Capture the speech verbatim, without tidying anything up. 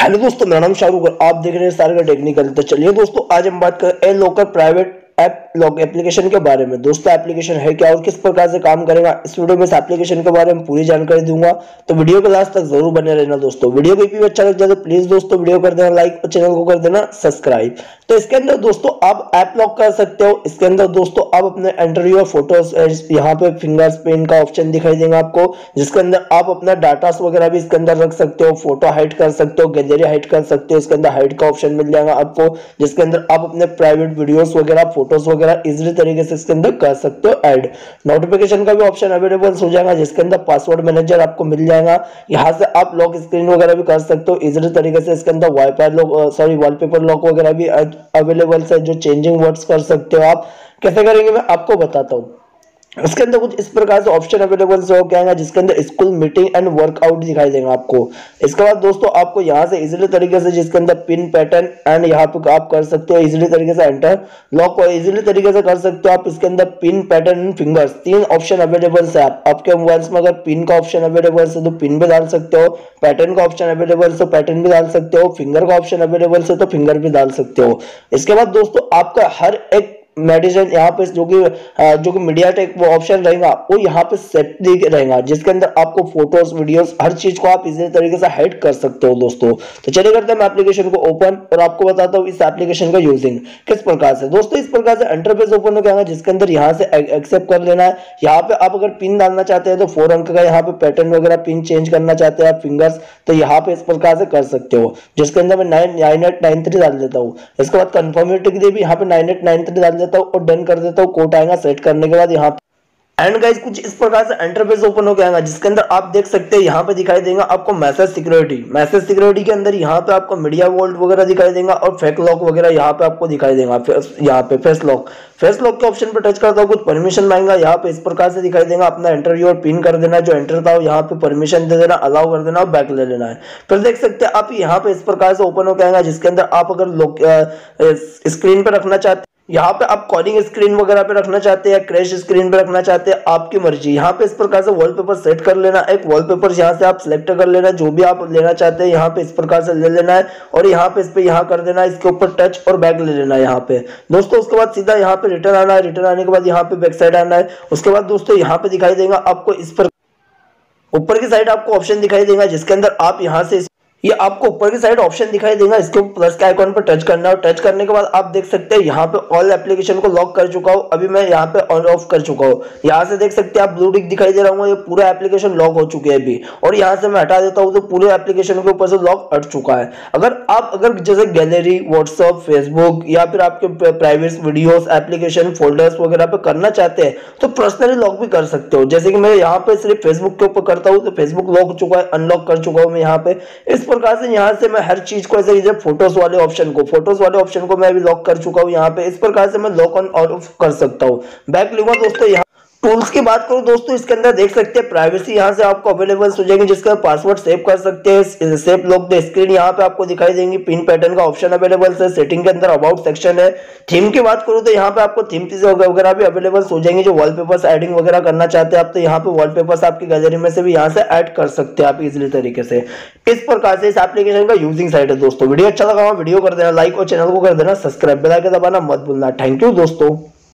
Hello दोस्तों, मेरा नाम शाहरुख और आप देख रहे हैं सारंग टेक्निकल। तो चलिए दोस्तों, आज हम बात करें a locker private app lock application के बारे में। दोस्तों, एप्लीकेशन है क्या और किस प्रकार से काम करेगा, इस वीडियो में इस एप्लीकेशन के बारे में पूरी जानकारी दूंगा। तो वीडियो को लास्ट तक जरूर बने रहना दोस्तों। वीडियो को भी अच्छा लग जाए तो प्लीज दोस्तों वीडियो कर देना लाइक और चैनल को कर देना सब्सक्राइब। तो इसके अंदर दोस्तों आप ऐप लॉक कर सकते हो। इसके अंदर दोस्तों आप अपने एंटर योर फोटोज, यहाँ पे फिंगरप्रिंट का ऑप्शन दिखाई देगा आपको, जिसके अंदर आप अपना डाटा वगैरह भी इसके अंदर रख सकते हो, फोटो हाइड कर सकते हो, गैलरी हाइड कर सकते हो। इसके अंदर हाइड का ऑप्शन मिल जाएगा आपको, जिसके अंदर आप अपने प्राइवेट वीडियोस वगैरह फोटोज वगैरह इजीली तरीके से इसके अंदर कर सकते हो ऐड। नोटिफिकेशन का भी ऑप्शन अवेलेबल हो जाएगा, जिसके अंदर पासवर्ड मैनेजर आपको मिल जाएगा। यहाँ से आप लॉक स्क्रीन वगैरह भी कर सकते हो इजीली तरीके से। इसके अंदर wifi lock sorry wallpaper lock वगैरह भी अवेलेबल है, जो चेंजिंग वर्ड्स कर सकते हो आप। कैसे करेंगे मैं आपको बताता हूँ। इसके अंदर कुछ इस प्रकार से ऑप्शन अवेलेबल हो क्या है, जिसके अंदर स्कूल मीटिंग एंड वर्कआउट दिखाई देगा आपको। इसके बाद दोस्तों आपको यहाँ से इजीली तरीके से, जिसके अंदर पिन पैटर्न एंड यहाँ पे आप कर सकते हो इजीली तरीके से एंटर लॉक को इजीली तरीके से कर सकते हो आप। इसके अंदर पिन पैटर्न एंड फिंगर्स तीन ऑप्शन अवेलेबल है। आप, आपके मोबाइल में अगर पिन का ऑप्शन अवेलेबल है तो पिन भी डाल सकते हो, पैटर्न का ऑप्शन अवेलेबल है तो पैटर्न भी डाल सकते हो, फिंगर का ऑप्शन अवेलेबल है तो फिंगर भी डाल सकते हो। इसके बाद दोस्तों आपका हर एक मेडिसिन यहाँ पे जो कि जो कि मीडिया टेक वो ऑप्शन रहेगा वो यहाँ पे सेट रहेगा, जिसके अंदर आपको फोटोज वीडियोस हर चीज को आप इसी तरीके से हाइड कर सकते हो दोस्तों। तो चलिए करते हैं मैं एप्लीकेशन को ओपन और आपको बताता हूँ इस एप्लीकेशन का यूजिंग किस प्रकार से। दोस्तों इस प्रकार से इंटरफेस ओपन हो गया, जिसके अंदर यहाँ से एक्सेप्ट कर लेना है। यहाँ पे आप अगर पिन डालना चाहते हैं तो फोर अंक का यहाँ पे पैटर्न वगैरह पिन चेंज करना चाहते हैं आप फिंगर्स, तो यहाँ पे इस प्रकार से कर सकते हो, जिसके अंदर मैं nine nine eight nine three डाल देता हूँ। इसके बाद कंफर्मेटिव के लिए भी यहाँ पे नाइन एट नाइन थ्री डाल देता हूँ और डन कर देता हूँ। कोड आएगा सेट करने के बाद यहाँ पे एंड गाइस कुछ इस प्रकार से इंटरफेस ओपन हो गया, जिसके अंदर आप देख सकते हैं यहाँ पे दिखाई देगा आपको मैसेज सिक्योरिटी। मैसेज सिक्योरिटी के अंदर यहाँ पे आपको मीडिया वोल्ट वगैरह दिखाई देगा और फेक लॉक वगैरह यहाँ पे आपको दिखाई देगा। यहाँ पे फेस लॉक फेस लॉक के ऑप्शन पर टच करता हूँ, कुछ परमिशन मांगेगा यहाँ पे इस प्रकार से दिखाई देगा। अपना इंटरव्यू और पिन कर देना, जो एंटर था यहाँ पे परमिशन दे देना, अलाउ कर देना और बैक ले लेना है। फिर देख सकते हैं आप यहाँ पे इस प्रकार से ओपन हो गया, जिसके अंदर आप अगर स्क्रीन पे रखना चाहते यहाँ पे आप कॉलिंग स्क्रीन वगैरह पे रखना चाहते हैं, क्रैश स्क्रीन पे रखना चाहते हैं, आपकी मर्जी। यहाँ पे इस प्रकार से वॉलपेपर सेट कर लेना, एक वॉलपेपर यहाँ से आप सिलेक्ट कर लेना, जो भी आप लेना चाहते हैं यहाँ पे इस प्रकार से ले लेना है और यहाँ पे इस पे यहाँ कर देना, इसके ऊपर टच और बैक ले लेना है यहाँ पे दोस्तों। उसके बाद सीधा यहाँ पे रिटर्न आना है, रिटर्न आने के बाद यहाँ पे बैक साइड आना है। उसके बाद दोस्तों यहाँ पे दिखाई देगा आपको इस पर ऊपर की साइड आपको ऑप्शन दिखाई देगा, जिसके अंदर आप यहाँ से ये आपको ऊपर की साइड ऑप्शन दिखाई देगा, इसके प्लस के आइकॉन पर टच करना है और टच करने के बाद आप देख सकते हैं यहाँ पे ऑल एप्लीकेशन को लॉक कर चुका हूँ। अभी मैं यहाँ पे ऑन ऑफ कर चुका हूँ। यहाँ से देख सकते हैं आप ब्लू टिक दिखाई दे रहा हूँ, ये पूरा एप्लीकेशन लॉक हो चुके हैं अभी। और यहाँ से मैं हटा देता हूँ तो पूरे एप्लीकेशन के ऊपर से लॉक हट चुका है। अगर आप अगर जैसे गैलरी, व्हाट्सअप, फेसबुक या फिर आपके प्राइवेट वीडियोस, एप्लीकेशन, फोल्डर्स वगैरह पे करना चाहते हैं तो पर्सनली लॉक भी कर सकते हो। जैसे कि मैं यहाँ पे सिर्फ फेसबुक के ऊपर करता हूँ तो फेसबुक लॉक हो चुका है, अनलॉक कर चुका हूँ मैं यहाँ पे। इस प्रकार से यहाँ से मैं हर चीज को ऐसे जैसे फोटोज वाले ऑप्शन को फोटोज वाले ऑप्शन को मैं अभी लॉक कर चुका हूँ यहाँ पे। इस प्रकार से मैं लॉक ऑन और ऑफ कर सकता हूँ। बैक लूंगा दोस्तों। यहाँ टूल्स की बात करूं दोस्तों, इसके अंदर देख सकते हैं प्राइवेसी यहाँ से आपको अवेलेबल हो जाएगी, जिसका पासवर्ड सेव कर सकते हैं। सेव लॉक द स्क्रीन यहाँ पे आपको दिखाई देंगी, पिन पैटर्न का ऑप्शन अवेलेबल है। सेटिंग के अंदर अबाउट सेक्शन है। थीम की बात करूं तो यहाँ पे आपको थीम वगैरह भी अवेलेबल हो जाएंगे, जो वॉलपेपर्स एडिंग वगैरह करना चाहते हैं आप तो यहाँ पे वॉलपेपर्स आपकी गैलरी में से भी यहाँ से ऐड कर सकते हैं आप इजिली तरीके से। इस प्रकार से इस एप्लीकेशन का यूजिंग साइड है दोस्तों। वीडियो अच्छा लगा वीडियो कर देना लाइक और चैनल को कर देना सब्सक्राइब, बेल आइकन दबाना मत भूलना। थैंक यू दोस्तों।